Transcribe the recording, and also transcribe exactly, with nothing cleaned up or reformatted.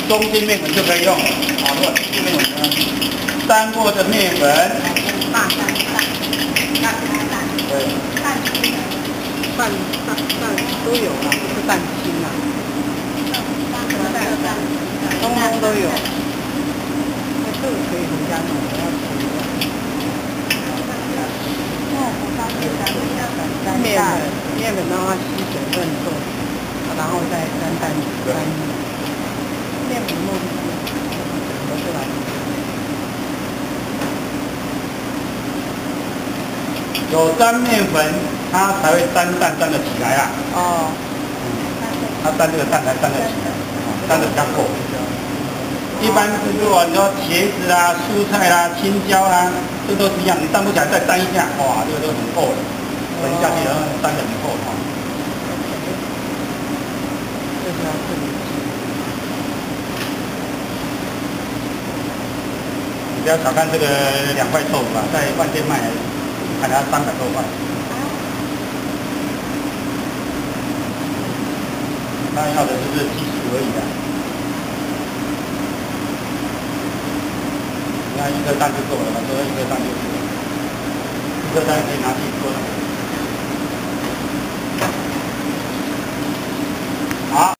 中筋面粉就可以用。好，如果中筋面粉呢，沾过的面粉， 大蛋蛋，蛋蛋对， 蛋清蛋蛋蛋都有啦，不是蛋清啦，蛋蛋蛋，通通都有。那这个可以回家弄，我要吃一下。面粉，面粉让它吸水分做，然后再沾蛋沾面粉弄合出来。 有沾面粉，它才会沾蛋沾得起来啊。 哦。 嗯，它沾这个蛋才沾得起来，沾得比较够。一般如果你说茄子啊、蔬菜啦、青椒啦，这都是一样，你沾不起来再沾一下，哇，这个都很厚了，等下去然后沾得很厚哈。 这是要自己吃。 你不要小看这个两块豆腐啊，在饭店卖，看它三百多块。他要的就是技术而已的。那一个蛋就够了，这一个蛋就够了，一个蛋可以拿去做那个。